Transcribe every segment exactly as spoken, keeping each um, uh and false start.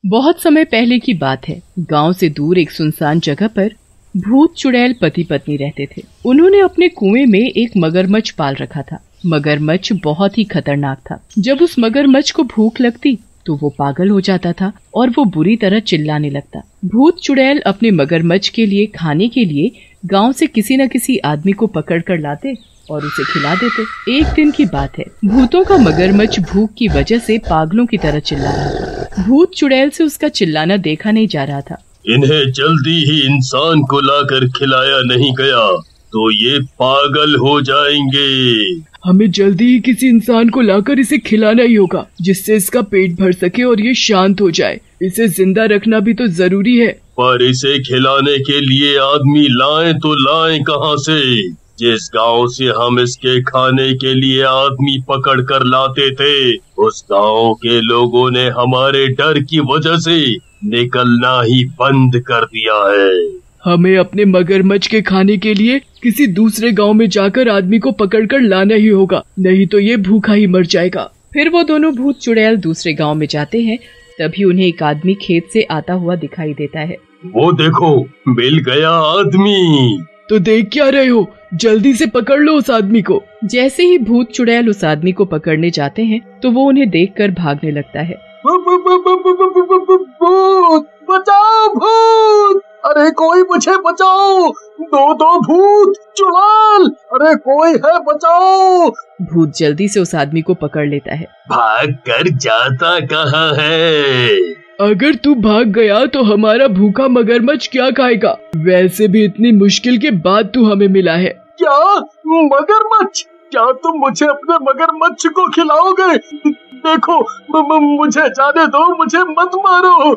बहुत समय पहले की बात है। गांव से दूर एक सुनसान जगह पर भूत चुड़ैल पति पत्नी रहते थे। उन्होंने अपने कुएं में एक मगरमच्छ पाल रखा था। मगरमच्छ बहुत ही खतरनाक था। जब उस मगरमच्छ को भूख लगती तो वो पागल हो जाता था और वो बुरी तरह चिल्लाने लगता। भूत चुड़ैल अपने मगरमच्छ के लिए खाने के लिए गांव से किसी न किसी आदमी को पकड़ कर लाते और उसे खिला देते। एक दिन की बात है, भूतों का मगरमच्छ भूख की वजह से पागलों की तरह चिल्ला रहा था। भूत चुड़ैल से उसका चिल्लाना देखा नहीं जा रहा था। इन्हें जल्दी ही इंसान को लाकर खिलाया नहीं गया तो ये पागल हो जाएंगे। हमें जल्दी ही किसी इंसान को लाकर इसे खिलाना ही होगा जिससे इसका पेट भर सके और ये शांत हो जाए। इसे जिंदा रखना भी तो जरूरी है। पर इसे खिलाने के लिए आदमी लाएं तो लाएं कहां से? जिस गांव से हम इसके खाने के लिए आदमी पकड़ कर लाते थे, उस गांव के लोगों ने हमारे डर की वजह से निकलना ही बंद कर दिया है। हमें अपने मगरमच्छ के खाने के लिए किसी दूसरे गांव में जाकर आदमी को पकड़कर लाना ही होगा, नहीं तो ये भूखा ही मर जाएगा। फिर वो दोनों भूत चुड़ैल दूसरे गांव में जाते हैं। तभी उन्हें एक आदमी खेत से आता हुआ दिखाई देता है। वो देखो, मिल गया आदमी। तो देख क्या रहे हो, जल्दी से पकड़ लो उस आदमी को। जैसे ही भूत चुड़ैल उस आदमी को पकड़ने जाते हैं तो वो उन्हें देखकर भागने लगता है। भूत बचाओ, भूत! अरे कोई मुझे बचाओ! दो दो भूत चुड़ैल! अरे कोई है, बचाओ! भूत जल्दी से उस आदमी को पकड़ लेता है। भाग कर जाता कहाँ है? अगर तू भाग गया तो हमारा भूखा मगरमच्छ क्या खाएगा? वैसे भी इतनी मुश्किल के बाद तू हमें मिला है। क्या मगरमच्छ? क्या तुम मुझे अपने मगरमच्छ को खिलाओगे? देखो, मुझे जाने दो, मुझे मत मारो।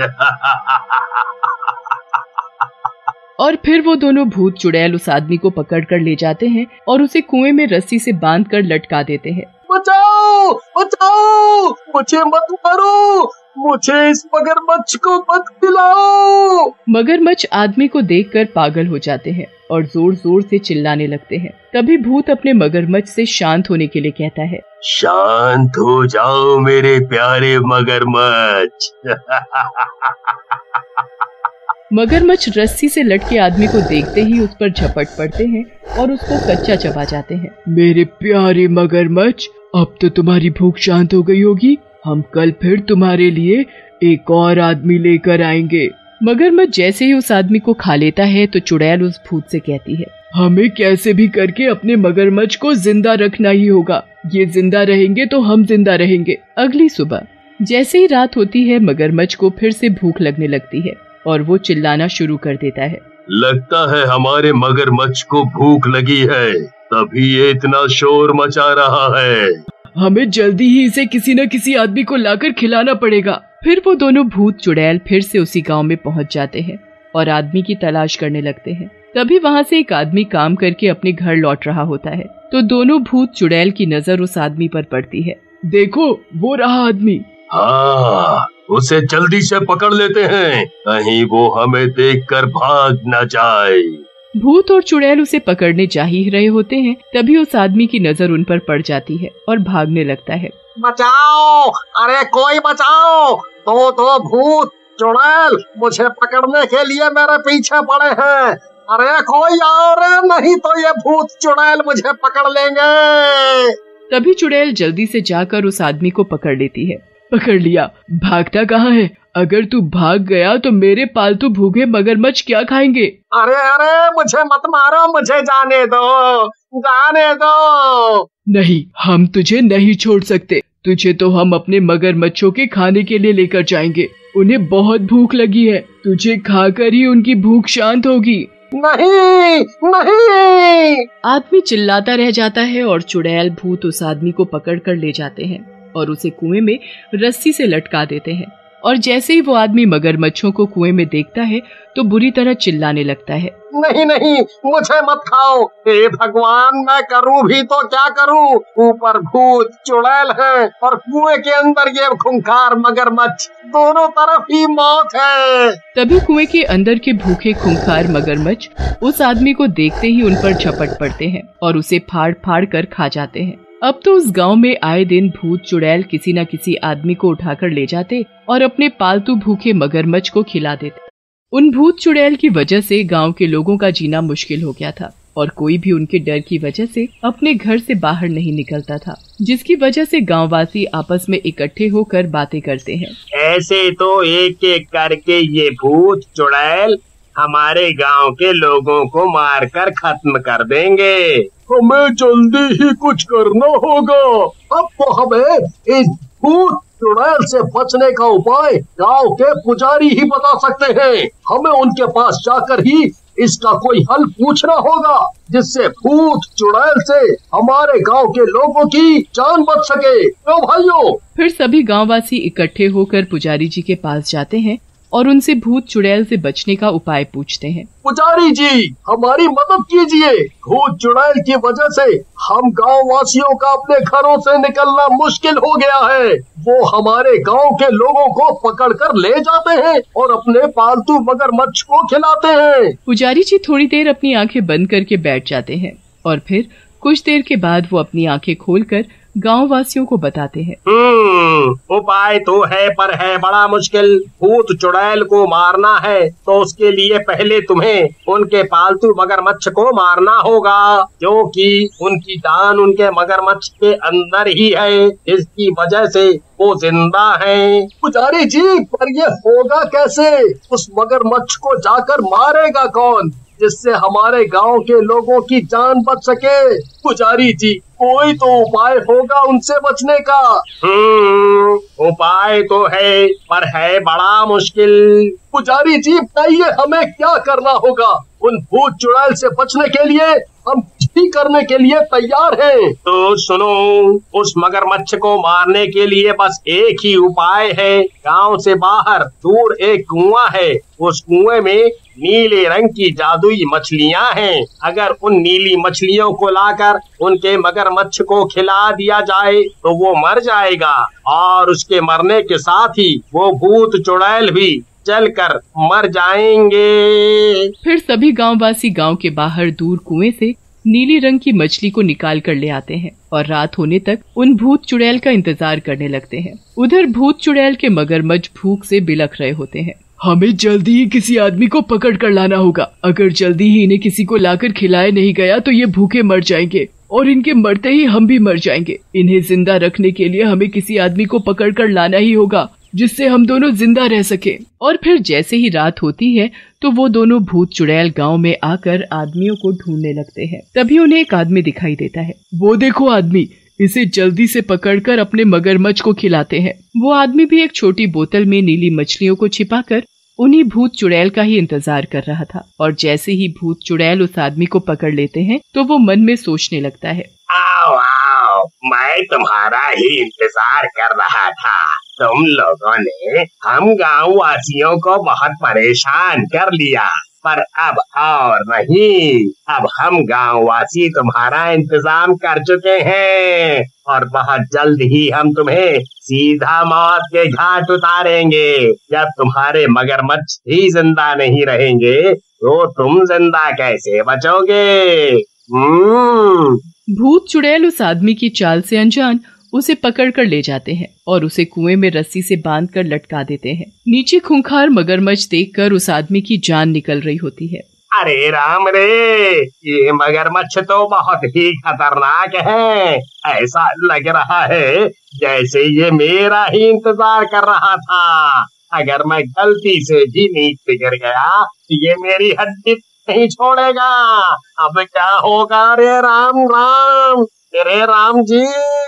और फिर वो दोनों भूत चुड़ैल उस आदमी को पकड़ कर ले जाते हैं और उसे कुएं में रस्सी से बांध कर लटका देते हैं। बचाओ, बचाओ! मुझे मत मारो, मुझे इस मगरमच्छ को मत खिलाओ। मगरमच्छ आदमी को देखकर पागल हो जाते हैं और जोर जोर से चिल्लाने लगते हैं। तभी भूत अपने मगरमच्छ से शांत होने के लिए कहता है। शांत हो जाओ मेरे प्यारे मगरमच्छ। मगरमच्छ रस्सी से लटके आदमी को देखते ही उस पर झपट पड़ते हैं और उसको कच्चा चबा जाते हैं। मेरे प्यारे मगरमच्छ, अब तो तुम्हारी भूख शांत हो गई होगी। हम कल फिर तुम्हारे लिए एक और आदमी लेकर आएंगे। मगरमच्छ जैसे ही उस आदमी को खा लेता है तो चुड़ैल उस भूत से कहती है, हमें कैसे भी करके अपने मगरमच्छ को जिंदा रखना ही होगा। ये जिंदा रहेंगे तो हम जिंदा रहेंगे। अगली सुबह जैसे ही रात होती है, मगरमच्छ को फिर से भूख लगने लगती है और वो चिल्लाना शुरू कर देता है। लगता है हमारे मगरमच्छ को भूख लगी है, तभी ये इतना शोर मचा रहा है। हमें जल्दी ही इसे किसी न किसी आदमी को लाकर खिलाना पड़ेगा। फिर वो दोनों भूत चुड़ैल फिर से उसी गांव में पहुंच जाते हैं और आदमी की तलाश करने लगते हैं। तभी वहां से एक आदमी काम करके अपने घर लौट रहा होता है तो दोनों भूत चुड़ैल की नजर उस आदमी पर पड़ती है। देखो, वो रहा आदमी। हाँ, उसे जल्दी से पकड़ लेते हैं, कहीं वो हमें देखकर भाग न जाए। भूत और चुड़ैल उसे पकड़ने जा ही रहे होते हैं, तभी उस आदमी की नजर उन पर पड़ जाती है और भागने लगता है। बचाओ! अरे कोई बचाओ! दो दो भूत चुड़ैल मुझे पकड़ने के लिए मेरे पीछे पड़े हैं। अरे कोई आओ रे, नहीं तो ये भूत चुड़ैल मुझे पकड़ लेंगे। तभी चुड़ैल जल्दी से जाकर उस आदमी को पकड़ लेती है। पकड़ लिया। भागता कहाँ है? अगर तू भाग गया तो मेरे पालतू भूखे मगरमच्छ क्या खाएंगे? अरे अरे, मुझे मत मारो, मुझे जाने दो, जाने दो। नहीं, हम तुझे नहीं छोड़ सकते। तुझे तो हम अपने मगरमच्छों के खाने के लिए लेकर जाएंगे। उन्हें बहुत भूख लगी है, तुझे खाकर ही उनकी भूख शांत होगी। नहीं, नहीं। आदमी चिल्लाता रह जाता है और चुड़ैल भूत उस आदमी को पकड़ कर ले जाते हैं और उसे कुएं में रस्सी से लटका देते हैं। और जैसे ही वो आदमी मगरमच्छों को कुएं में देखता है तो बुरी तरह चिल्लाने लगता है। नहीं नहीं, मुझे मत खाओ। हे भगवान, मैं करूं भी तो क्या करूं? ऊपर भूत चुड़ैल है और कुएं के अंदर ये खूंखार मगरमच्छ, दोनों तरफ ही मौत है। तभी कुएं के अंदर के भूखे खूंखार मगरमच्छ उस आदमी को देखते ही उन पर झपट पड़ते हैं और उसे फाड़ फाड़ कर खा जाते हैं। अब तो उस गांव में आए दिन भूत चुड़ैल किसी न किसी आदमी को उठाकर ले जाते और अपने पालतू भूखे मगरमच्छ को खिला देते। उन भूत चुड़ैल की वजह से गांव के लोगों का जीना मुश्किल हो गया था और कोई भी उनके डर की वजह से अपने घर से बाहर नहीं निकलता था, जिसकी वजह से गांववासी आपस में इकट्ठे होकर बातें करते हैं। ऐसे तो एक एक करके ये भूत चुड़ैल हमारे गांव के लोगों को मारकर खत्म कर देंगे। हमें जल्दी ही कुछ करना होगा। अब तो हमें इस भूत चुड़ैल से बचने का उपाय गांव के पुजारी ही बता सकते हैं। हमें उनके पास जाकर ही इसका कोई हल पूछना होगा, जिससे भूत चुड़ैल से हमारे गांव के लोगों की जान बच सके। तो भाइयों, फिर सभी गांववासी इकट्ठे होकर पुजारी जी के पास जाते हैं और उनसे भूत चुड़ैल से बचने का उपाय पूछते हैं। पुजारी जी, हमारी मदद कीजिए। भूत चुड़ैल की वजह से हम गांव वासियों का अपने घरों से निकलना मुश्किल हो गया है। वो हमारे गांव के लोगों को पकड़कर ले जाते हैं और अपने पालतू मगरमच्छ को खिलाते हैं। पुजारी जी थोड़ी देर अपनी आंखें बंद करके बैठ जाते हैं और फिर कुछ देर के बाद वो अपनी आंखें खोलकर गांव वासियों को बताते हैं। हम्म उपाय तो है, पर है बड़ा मुश्किल। भूत चुड़ैल को मारना है तो उसके लिए पहले तुम्हें उनके पालतू मगरमच्छ को मारना होगा, क्योंकि उनकी जान उनके मगरमच्छ के अंदर ही है, इसकी वजह से वो जिंदा हैं। पुजारी जी, पर ये होगा कैसे? उस मगरमच्छ को जाकर मारेगा कौन, जिससे हमारे गांव के लोगों की जान बच सके? पुजारी जी, कोई तो उपाय होगा उनसे बचने का। हम्म उपाय तो है, पर है बड़ा मुश्किल। पुजारी जी, बताइए हमें क्या करना होगा? उन भूत चुड़ैल से बचने के लिए हम कुछ भी करने के लिए तैयार हैं। तो सुनो, उस मगरमच्छ को मारने के लिए बस एक ही उपाय है। गांव से बाहर दूर एक कुआं है, उस कुएं में नीले रंग की जादुई मछलियां हैं। अगर उन नीली मछलियों को लाकर उनके मगरमच्छ को खिला दिया जाए तो वो मर जाएगा, और उसके मरने के साथ ही वो भूत चुड़ैल भी जलकर मर जाएंगे। फिर सभी गांववासी गांव के बाहर दूर कुएं से नीली रंग की मछली को निकाल कर ले आते हैं और रात होने तक उन भूत चुड़ैल का इंतजार करने लगते हैं। उधर भूत चुड़ैल के मगरमच्छ भूख से बिलख रहे होते हैं। हमें जल्दी ही किसी आदमी को पकड़ कर लाना होगा। अगर जल्दी ही इन्हें किसी को लाकर खिलाया नहीं गया तो ये भूखे मर जाएंगे और इनके मरते ही हम भी मर जाएंगे। इन्हें जिंदा रखने के लिए हमें किसी आदमी को पकड़ कर लाना ही होगा, जिससे हम दोनों जिंदा रह सके। और फिर जैसे ही रात होती है तो वो दोनों भूत चुड़ैल गांव में आकर आदमियों को ढूंढने लगते हैं। तभी उन्हें एक आदमी दिखाई देता है। वो देखो आदमी, इसे जल्दी से पकड़कर अपने मगरमच्छ को खिलाते हैं। वो आदमी भी एक छोटी बोतल में नीली मछलियों को छिपाकर उन्हीं भूत चुड़ैल का ही इंतजार कर रहा था। और जैसे ही भूत चुड़ैल उस आदमी को पकड़ लेते हैं तो वो मन में सोचने लगता है, आओ आओ, मैं तुम्हारा ही इंतजार कर रहा था। तुम लोगों ने हम गाँव वासियों को बहुत परेशान कर लिया, पर अब और नहीं। अब हम गाँव वासी तुम्हारा इंतजाम कर चुके हैं और बहुत जल्द ही हम तुम्हें सीधा मौत के घाट उतारेंगे। जब तुम्हारे मगरमच्छ ही जिंदा नहीं रहेंगे तो तुम जिंदा कैसे बचोगे? हम्म भूत चुड़ैल उस आदमी की चाल से अनजान उसे पकड़कर ले जाते हैं और उसे कुएं में रस्सी से बांधकर लटका देते हैं। नीचे खूंखार मगरमच्छ देखकर उस आदमी की जान निकल रही होती है। अरे राम रे, ये मगरमच्छ तो बहुत ही खतरनाक है। ऐसा लग रहा है जैसे ये मेरा ही इंतजार कर रहा था। अगर मैं गलती से भी नीचे गिर गया तो ये मेरी हड्डी नहीं छोड़ेगा। अब क्या होगा? रे राम राम, तेरे राम जी।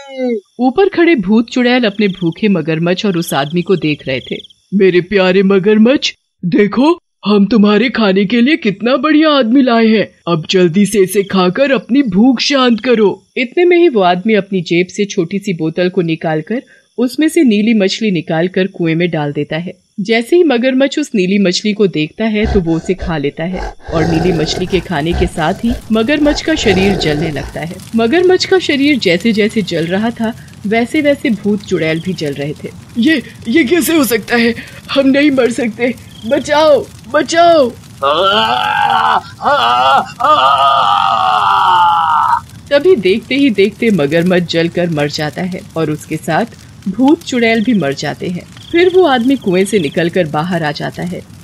ऊपर खड़े भूत चुड़ैल अपने भूखे मगरमच्छ और उस आदमी को देख रहे थे। मेरे प्यारे मगरमच्छ, देखो हम तुम्हारे खाने के लिए कितना बढ़िया आदमी लाए हैं। अब जल्दी से इसे खाकर अपनी भूख शांत करो। इतने में ही वो आदमी अपनी जेब से छोटी सी बोतल को निकालकर उसमें से नीली मछली निकालकर कुएं में डाल देता है। जैसे ही मगरमच्छ उस नीली मछली को देखता है तो वो उसे खा लेता है और नीली मछली के खाने के साथ ही मगरमच्छ का शरीर जलने लगता है। मगरमच्छ का शरीर जैसे जैसे जल रहा था वैसे वैसे भूत चुड़ैल भी जल रहे थे। ये ये कैसे हो सकता है? हम नहीं मर सकते, बचाओ बचाओ। आ, आ, आ, तभी देखते ही देखते मगरमच्छ जलकर मर जाता है और उसके साथ भूत चुड़ैल भी मर जाते हैं। फिर वो आदमी कुएं से निकलकर बाहर आ जाता है